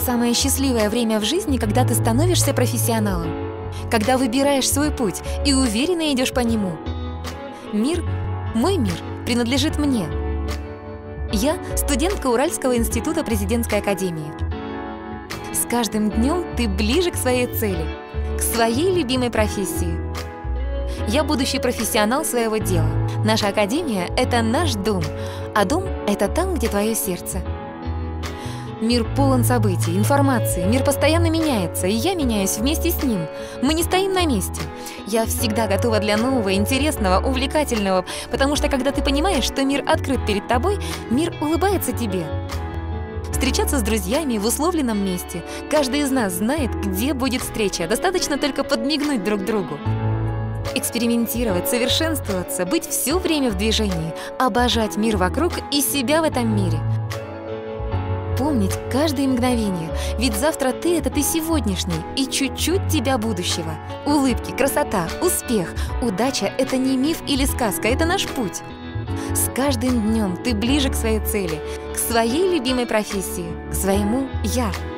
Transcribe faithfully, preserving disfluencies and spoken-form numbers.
самое счастливое время в жизни, когда ты становишься профессионалом, когда выбираешь свой путь и уверенно идешь по нему. Мир, мой мир, принадлежит мне. Я студентка Уральского института президентской академии. С каждым днем ты ближе к своей цели, к своей любимой профессии. Я будущий профессионал своего дела. Наша академия — это наш дом, а дом — это там, где твое сердце. Мир полон событий, информации, мир постоянно меняется, и я меняюсь вместе с ним. Мы не стоим на месте. Я всегда готова для нового, интересного, увлекательного, потому что когда ты понимаешь, что мир открыт перед тобой, мир улыбается тебе. Встречаться с друзьями в условленном месте. Каждый из нас знает, где будет встреча, достаточно только подмигнуть друг другу. Экспериментировать, совершенствоваться, быть все время в движении, обожать мир вокруг и себя в этом мире. Помнить каждое мгновение, ведь завтра ты — это ты сегодняшний и чуть-чуть тебя будущего. Улыбки, красота, успех, удача — это не миф или сказка, это наш путь. С каждым днем ты ближе к своей цели, к своей любимой профессии, к своему «я».